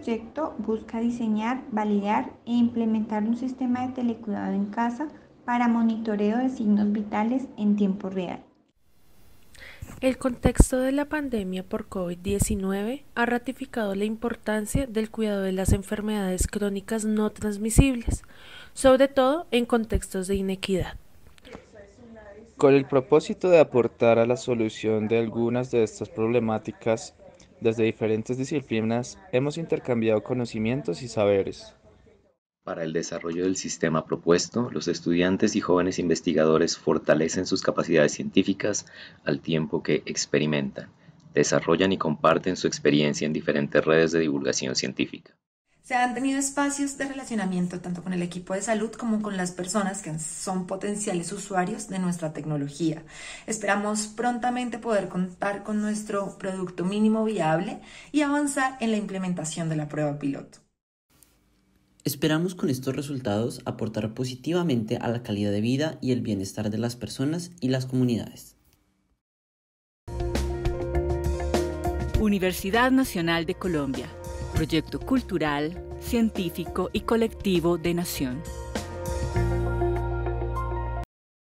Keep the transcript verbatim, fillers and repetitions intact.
proyecto busca diseñar, validar e implementar un sistema de telecuidado en casa para monitoreo de signos vitales en tiempo real. El contexto de la pandemia por COVID diecinueve ha ratificado la importancia del cuidado de las enfermedades crónicas no transmisibles, sobre todo en contextos de inequidad. Con el propósito de aportar a la solución de algunas de estas problemáticas, desde diferentes disciplinas hemos intercambiado conocimientos y saberes. Para el desarrollo del sistema propuesto, los estudiantes y jóvenes investigadores fortalecen sus capacidades científicas al tiempo que experimentan, desarrollan y comparten su experiencia en diferentes redes de divulgación científica. Se han tenido espacios de relacionamiento tanto con el equipo de salud como con las personas que son potenciales usuarios de nuestra tecnología. Esperamos prontamente poder contar con nuestro producto mínimo viable y avanzar en la implementación de la prueba piloto. Esperamos con estos resultados aportar positivamente a la calidad de vida y el bienestar de las personas y las comunidades. Universidad Nacional de Colombia. Proyecto cultural, científico y colectivo de Nación.